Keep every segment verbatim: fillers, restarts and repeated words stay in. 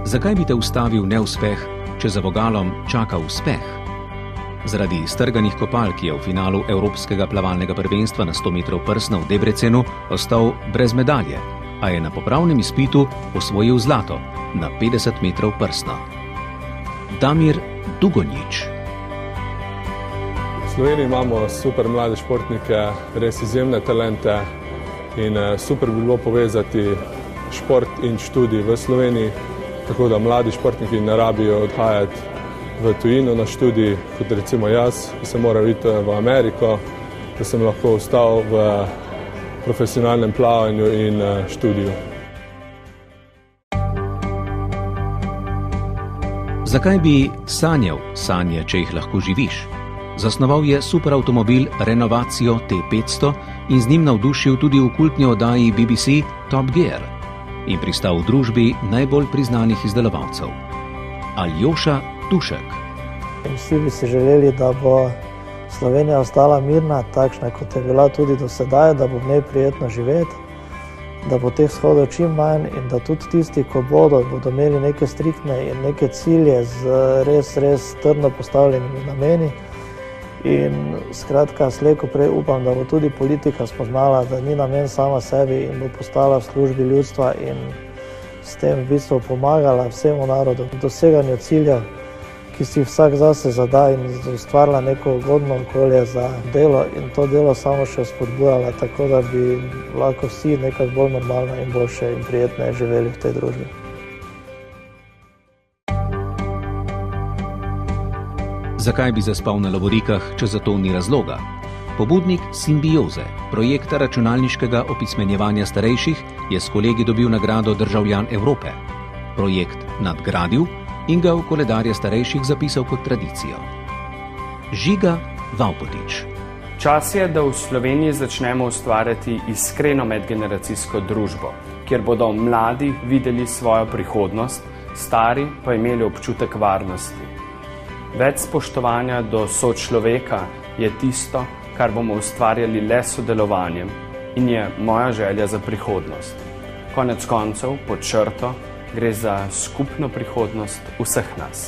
Zakaj bi te ustavil neuspeh, če za vogalom čaka uspeh? Zaradi strganih kopalk je v finalu Evropskega plavalnega prvenstva na sto metrov prsna v Debrecenu ostal brez medalje, a je na popravnem izpitu osvojil zlato na petdeset metrov prsna. Damir Dugonjić. V Sloveniji imamo super mlade športnike, res izjemne talente in super bi bilo povezati šport in študij v Sloveniji, tako da mladi športniki ne rabijo odhajati v tujino na študij, kot recimo jaz, ki sem moral iti v Ameriko, da sem lahko ostal v profesionalnem plavanju in študiju. Zakaj bi sanjal sanje, če jih lahko živiš? Zasnoval je superavtomobil Renovacio T petsto in z njim navdušil tudi v kultni oddaji B B C Top Gear in pristal v družbi najbolj priznanih izdelovalcev. Aljoša Tušek. Vsi bi si želeli, da bo Slovenija ostala mirna, takšna kot je bila tudi do sedaj, da bo v njej prijetno živeti, da bo teh shodov čim manj in da tudi tisti, ko bodo, bodo imeli neke striktne in neke cilje z res, res trdno postavljenimi nameni. In skratka, slej ko prej upam, da bo tudi politika spoznala, da ni namen sama sebi in bo postala v službi ljudstva in s tem v bistvu pomagala vsemu narodu v doseganju cilja, ki si vsak zase zada in ustvarila neko ugodno okolje za delo in to delo samo še spodbujala, tako da bi lahko vsi nekako bolj normalno in boljše in prijetneje živeli v tej družbi. Zakaj bi zaspal na lovorikah, če za to ni razloga? Pobudnik Simbioze, projekta računalniškega opismenjevanja starejših, je s kolegi dobil nagrado Državljan Evrope. Projekt nadgradil in ga v koledarje starejših zapisal kot tradicijo. Žiga Vavpotič. Čas je, da v Sloveniji začnemo ustvarjati iskreno medgeneracijsko družbo, kjer bodo mladi videli svojo prihodnost, stari pa imeli občutek varnosti. Več spoštovanja do sočloveka je tisto, kar bomo ustvarjali le sodelovanjem in je moja želja za prihodnost. Konec koncev, pod črto, gre za skupno prihodnost vseh nas.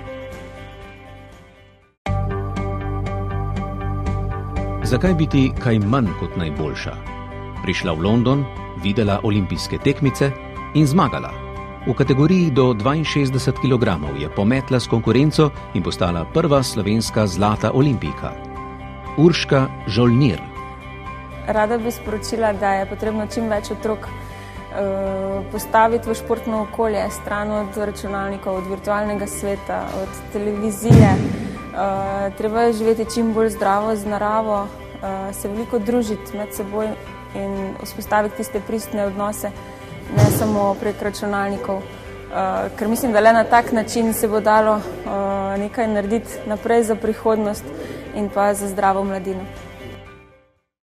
Zakaj biti kaj manj kot najboljša? Prišla v London, videla olimpijske tekmice in zmagala. V kategoriji do dvainšestdeset kilogramov je pometla s konkurenco in postala prva slovenska zlata olimpijka. Urška Žolnir. Rada bi sporočila, da je potrebno čim več otrok postaviti v športno okolje, stran od računalnikov, od virtualnega sveta, od televizije. Treba je živeti čim bolj zdravo z naravo, se veliko družiti med seboj in vzpostaviti tiste pristne odnose, ne samo prek računalnikov, ker mislim, da le na tak način se bo dalo nekaj narediti naprej za prihodnost in pa za zdravo mladino.